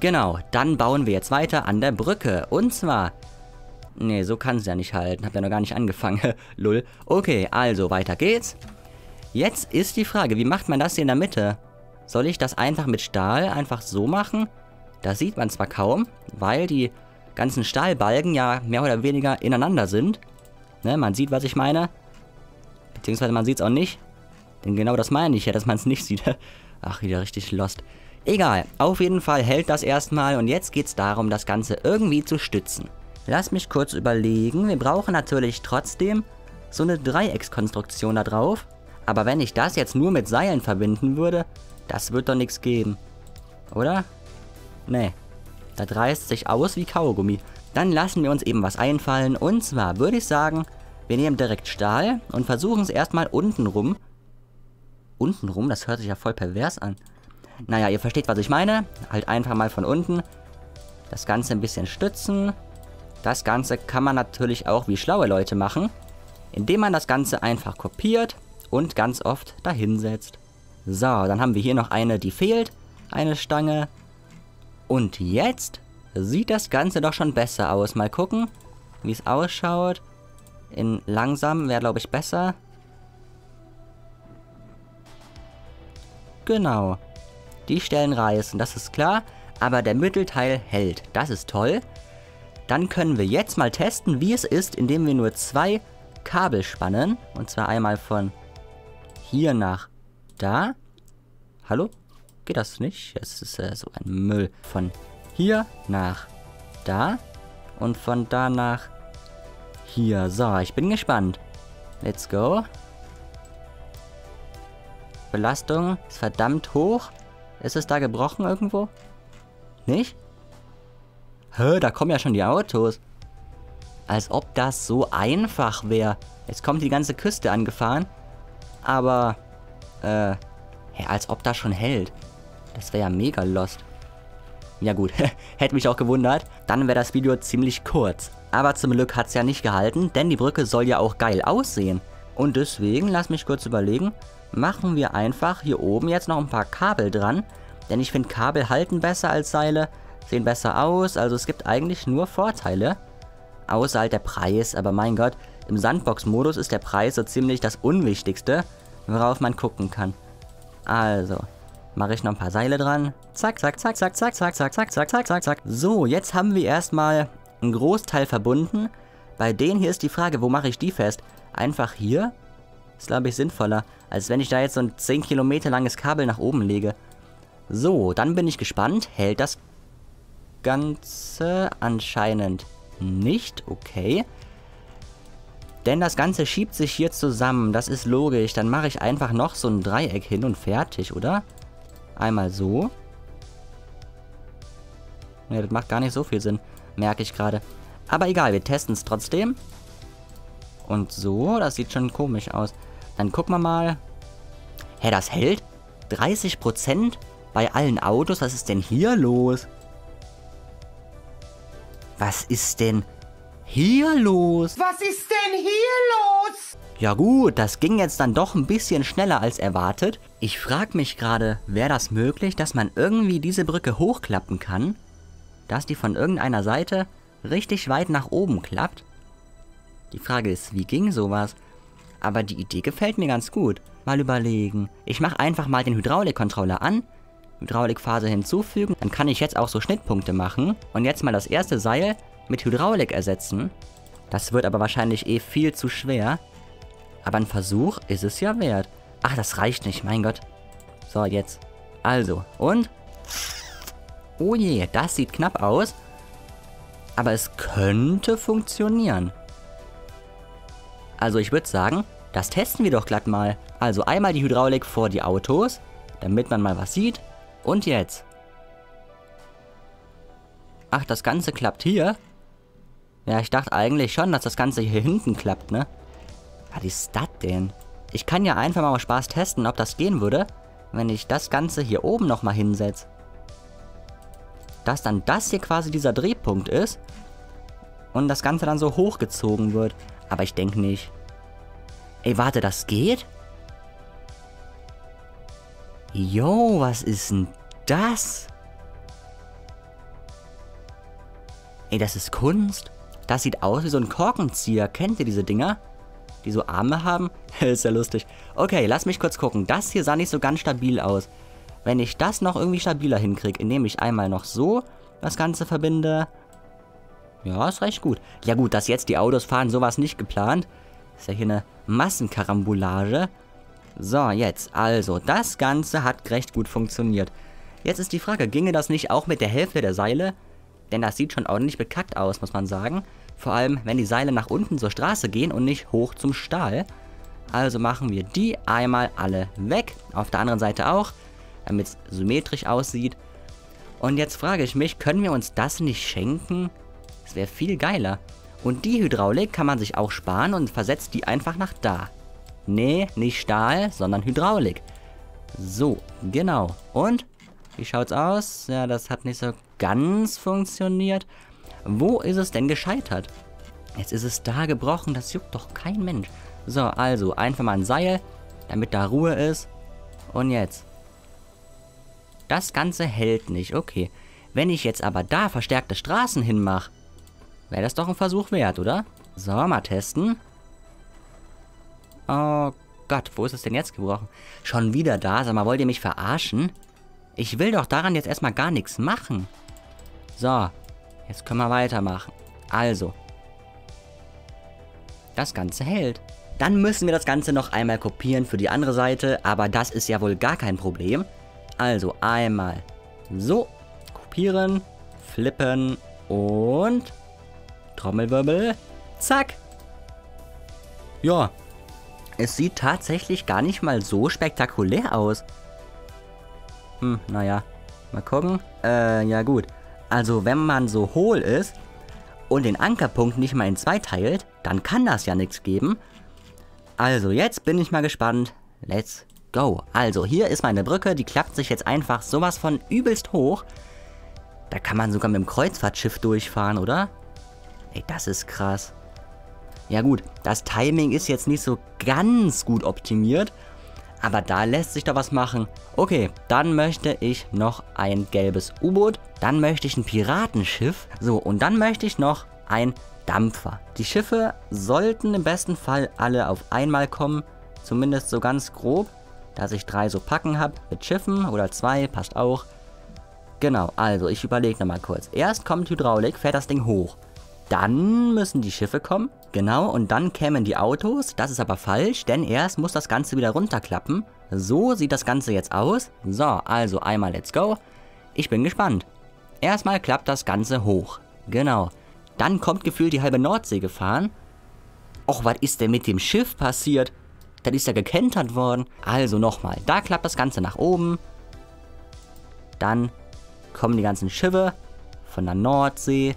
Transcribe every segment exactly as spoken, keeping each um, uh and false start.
Genau, dann bauen wir jetzt weiter an der Brücke. Und zwar... Nee, so kann es ja nicht halten. Hab ja noch gar nicht angefangen. Lull. Okay, also weiter geht's. Jetzt ist die Frage, wie macht man das hier in der Mitte? Soll ich das einfach mit Stahl einfach so machen? Das sieht man zwar kaum, weil die ganzen Stahlbalken ja mehr oder weniger ineinander sind. Ne, man sieht, was ich meine. Beziehungsweise man sieht es auch nicht. Denn genau das meine ich ja, dass man es nicht sieht. Ach, wieder richtig lost. Egal, auf jeden Fall hält das erstmal und jetzt geht es darum, das Ganze irgendwie zu stützen. Lass mich kurz überlegen. Wir brauchen natürlich trotzdem so eine Dreieckskonstruktion da drauf. Aber wenn ich das jetzt nur mit Seilen verbinden würde, das wird doch nichts geben. Oder? Nee. Das reißt sich aus wie Kaugummi. Dann lassen wir uns eben was einfallen. Und zwar würde ich sagen, wir nehmen direkt Stahl und versuchen es erstmal unten rum. Unten rum? Das hört sich ja voll pervers an. Naja, ihr versteht, was ich meine. Halt einfach mal von unten das Ganze ein bisschen stützen. Das Ganze kann man natürlich auch wie schlaue Leute machen, indem man das Ganze einfach kopiert und ganz oft dahinsetzt. So, dann haben wir hier noch eine, die fehlt. Eine Stange. Und jetzt sieht das Ganze doch schon besser aus. Mal gucken, wie es ausschaut. In langsam wäre, glaube ich, besser. Genau. Die Stellen reißen, das ist klar. Aber der Mittelteil hält. Das ist toll. Dann können wir jetzt mal testen, wie es ist, indem wir nur zwei Kabel spannen. Und zwar einmal von hier nach da. Hallo? Geht das nicht? Es ist äh, so ein Müll. Von hier nach da. Und von da nach hier. So, ich bin gespannt. Let's go. Belastung ist verdammt hoch. Ist es da gebrochen irgendwo? Nicht? Hä, da kommen ja schon die Autos. Als ob das so einfach wäre. Jetzt kommt die ganze Küste angefahren. Aber, äh, ja, als ob das schon hält. Das wäre ja mega lost. Ja gut, hätte mich auch gewundert. Dann wäre das Video ziemlich kurz. Aber zum Glück hat es ja nicht gehalten, denn die Brücke soll ja auch geil aussehen. Und deswegen, lass mich kurz überlegen, machen wir einfach hier oben jetzt noch ein paar Kabel dran. Denn ich finde, Kabel halten besser als Seile, sehen besser aus. Also es gibt eigentlich nur Vorteile. Außer halt der Preis, aber mein Gott, im Sandbox-Modus ist der Preis so ziemlich das Unwichtigste, worauf man gucken kann. Also, mache ich noch ein paar Seile dran. Zack, zack, zack, zack, zack, zack, zack, zack, zack, zack, zack, zack. So, jetzt haben wir erstmal einen Großteil verbunden. Bei denen hier ist die Frage, wo mache ich die fest? Einfach hier? Ist, glaube ich, sinnvoller, als wenn ich da jetzt so ein zehn Kilometer langes Kabel nach oben lege. So, dann bin ich gespannt. Hält das Ganze anscheinend nicht? Okay. Denn das Ganze schiebt sich hier zusammen. Das ist logisch. Dann mache ich einfach noch so ein Dreieck hin und fertig, oder? Einmal so. Ne, das macht gar nicht so viel Sinn. Merke ich gerade. Aber egal, wir testen es trotzdem. Und so, das sieht schon komisch aus. Dann gucken wir mal. Hä, das hält? dreißig Prozent bei allen Autos? Was ist denn hier los? Was ist denn hier los? Was ist denn hier los? Ja gut, das ging jetzt dann doch ein bisschen schneller als erwartet. Ich frage mich gerade, wäre das möglich, dass man irgendwie diese Brücke hochklappen kann? Dass die von irgendeiner Seite richtig weit nach oben klappt? Die Frage ist, wie ging sowas? Aber die Idee gefällt mir ganz gut. Mal überlegen. Ich mache einfach mal den Hydraulik-Controller an. Hydraulikphase hinzufügen. Dann kann ich jetzt auch so Schnittpunkte machen. Und jetzt mal das erste Seil mit Hydraulik ersetzen. Das wird aber wahrscheinlich eh viel zu schwer. Aber ein Versuch ist es ja wert. Ach, das reicht nicht, mein Gott. So, jetzt. Also, und? Oh je, das sieht knapp aus. Aber es könnte funktionieren. Also ich würde sagen, das testen wir doch glatt mal. Also einmal die Hydraulik vor die Autos, damit man mal was sieht. Und jetzt. Ach, das Ganze klappt hier? Ja, ich dachte eigentlich schon, dass das Ganze hier hinten klappt, ne? Was ist das denn? Ich kann ja einfach mal aus Spaß testen, ob das gehen würde, wenn ich das Ganze hier oben nochmal hinsetze. Dass dann das hier quasi dieser Drehpunkt ist und das Ganze dann so hochgezogen wird. Aber ich denke nicht. Ey, warte, das geht? Jo, was ist denn das? Ey, das ist Kunst. Das sieht aus wie so ein Korkenzieher. Kennt ihr diese Dinger? Die so Arme haben? Ist ja lustig. Okay, lass mich kurz gucken. Das hier sah nicht so ganz stabil aus. Wenn ich das noch irgendwie stabiler hinkriege, indem ich einmal noch so das Ganze verbinde. Ja, ist recht gut. Ja gut, dass jetzt die Autos fahren, sowas nicht geplant. Ist ja hier eine Massenkarambolage. So, jetzt. Also, das Ganze hat recht gut funktioniert. Jetzt ist die Frage, ginge das nicht auch mit der Hälfte der Seile? Denn das sieht schon ordentlich bekackt aus, muss man sagen. Vor allem, wenn die Seile nach unten zur Straße gehen und nicht hoch zum Stall. Also machen wir die einmal alle weg. Auf der anderen Seite auch, damit es symmetrisch aussieht. Und jetzt frage ich mich, können wir uns das nicht schenken? Das wäre viel geiler. Und die Hydraulik kann man sich auch sparen und versetzt die einfach nach da. Nee, nicht Stahl, sondern Hydraulik. So, genau. Und, wie schaut's aus? Ja, das hat nicht so ganz funktioniert. Wo ist es denn gescheitert? Jetzt ist es da gebrochen, das juckt doch kein Mensch. So, also, einfach mal ein Seil, damit da Ruhe ist. Und jetzt. Das Ganze hält nicht, okay. Wenn ich jetzt aber da verstärkte Straßen hinmache, wäre das doch ein Versuch wert, oder? So, mal testen. Oh Gott, wo ist es denn jetzt gebrochen? Schon wieder da, sag mal, wollt ihr mich verarschen? Ich will doch daran jetzt erstmal gar nichts machen. So, jetzt können wir weitermachen. Also. Das Ganze hält. Dann müssen wir das Ganze noch einmal kopieren für die andere Seite, aber das ist ja wohl gar kein Problem. Also einmal so, kopieren, flippen und Trommelwirbel, zack. Ja, es sieht tatsächlich gar nicht mal so spektakulär aus. Hm, naja, mal gucken. Äh, ja gut. Also wenn man so hohl ist und den Ankerpunkt nicht mal in zwei teilt, dann kann das ja nichts geben. Also jetzt bin ich mal gespannt. Let's go. Also hier ist meine Brücke, die klappt sich jetzt einfach sowas von übelst hoch. Da kann man sogar mit dem Kreuzfahrtschiff durchfahren, oder? Ey, das ist krass. Ja gut, das Timing ist jetzt nicht so ganz gut optimiert. Aber da lässt sich da was machen. Okay, dann möchte ich noch ein gelbes U-Boot. Dann möchte ich ein Piratenschiff. So, und dann möchte ich noch ein Dampfer. Die Schiffe sollten im besten Fall alle auf einmal kommen. Zumindest so ganz grob. Dass ich drei so Packen habe mit Schiffen oder zwei, passt auch. Genau, also ich überlege nochmal kurz. Erst kommt Hydraulik, fährt das Ding hoch. Dann müssen die Schiffe kommen. Genau, und dann kämen die Autos. Das ist aber falsch, denn erst muss das Ganze wieder runterklappen. So sieht das Ganze jetzt aus. So, also einmal let's go. Ich bin gespannt. Erstmal klappt das Ganze hoch. Genau. Dann kommt gefühlt die halbe Nordsee gefahren. Och, was ist denn mit dem Schiff passiert? Das ist ja gekentert worden. Also nochmal. Da klappt das Ganze nach oben. Dann kommen die ganzen Schiffe von der Nordsee.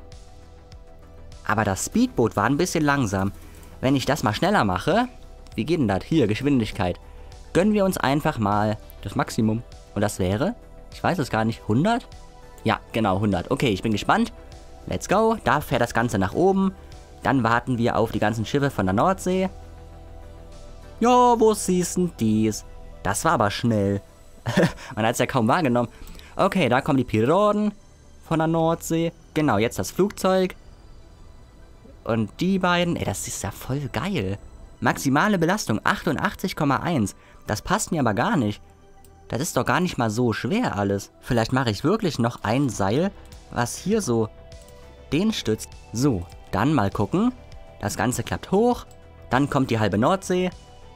Aber das Speedboot war ein bisschen langsam. Wenn ich das mal schneller mache... Wie geht denn das? Hier, Geschwindigkeit. Gönnen wir uns einfach mal das Maximum. Und das wäre... Ich weiß es gar nicht. hundert? Ja, genau, hundert. Okay, ich bin gespannt. Let's go. Da fährt das Ganze nach oben. Dann warten wir auf die ganzen Schiffe von der Nordsee. Jo, wo siehst du dies? Das war aber schnell. Man hat es ja kaum wahrgenommen. Okay, da kommen die Piraten von der Nordsee. Genau, jetzt das Flugzeug. Und die beiden, ey, das ist ja voll geil. Maximale Belastung achtundachtzig Komma eins. Das passt mir aber gar nicht. Das ist doch gar nicht mal so schwer alles. Vielleicht mache ich wirklich noch ein Seil, was hier so den stützt. So, dann mal gucken. Das Ganze klappt hoch. Dann kommt die halbe Nordsee.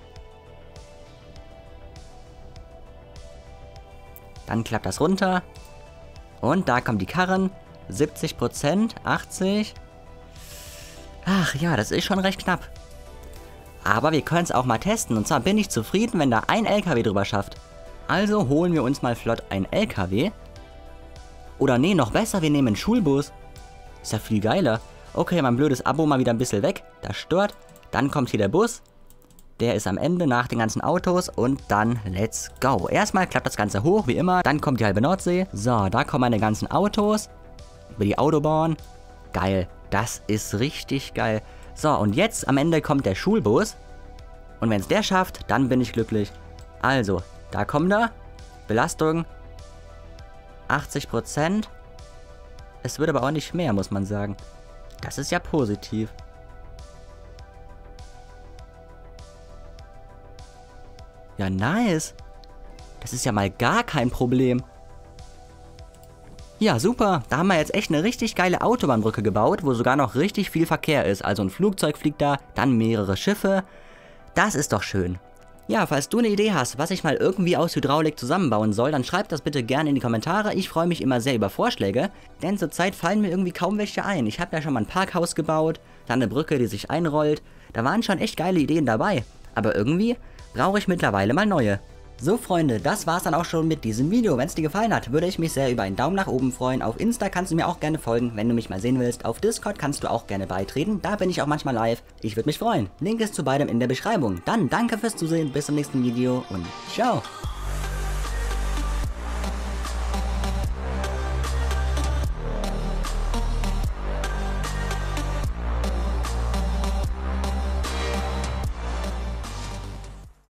Dann klappt das runter. Und da kommen die Karren. siebzig Prozent, achtzig. Ach ja, das ist schon recht knapp. Aber wir können es auch mal testen. Und zwar bin ich zufrieden, wenn da ein L K W drüber schafft. Also holen wir uns mal flott ein L K W. Oder nee, noch besser, wir nehmen einen Schulbus. Ist ja viel geiler. Okay, mein blödes Abo mal wieder ein bisschen weg. Das stört. Dann kommt hier der Bus. Der ist am Ende nach den ganzen Autos. Und dann let's go. Erstmal klappt das Ganze hoch, wie immer. Dann kommt die halbe Nordsee. So, da kommen meine ganzen Autos. Über die Autobahn. Geil. Das ist richtig geil. So, und jetzt am Ende kommt der Schulbus. Und wenn es der schafft, dann bin ich glücklich. Also, da kommt er. Belastung achtzig Prozent. Es wird aber auch nicht mehr, muss man sagen. Das ist ja positiv. Ja, nice. Das ist ja mal gar kein Problem. Ja, super. Da haben wir jetzt echt eine richtig geile Autobahnbrücke gebaut, wo sogar noch richtig viel Verkehr ist. Also ein Flugzeug fliegt da, dann mehrere Schiffe. Das ist doch schön. Ja, falls du eine Idee hast, was ich mal irgendwie aus Hydraulik zusammenbauen soll, dann schreib das bitte gerne in die Kommentare. Ich freue mich immer sehr über Vorschläge, denn zurzeit fallen mir irgendwie kaum welche ein. Ich habe ja schon mal ein Parkhaus gebaut, dann eine Brücke, die sich einrollt. Da waren schon echt geile Ideen dabei. Aber irgendwie brauche ich mittlerweile mal neue. So Freunde, das war's dann auch schon mit diesem Video. Wenn es dir gefallen hat, würde ich mich sehr über einen Daumen nach oben freuen. Auf Insta kannst du mir auch gerne folgen, wenn du mich mal sehen willst. Auf Discord kannst du auch gerne beitreten, da bin ich auch manchmal live. Ich würde mich freuen. Link ist zu beidem in der Beschreibung. Dann danke fürs Zusehen, bis zum nächsten Video und ciao.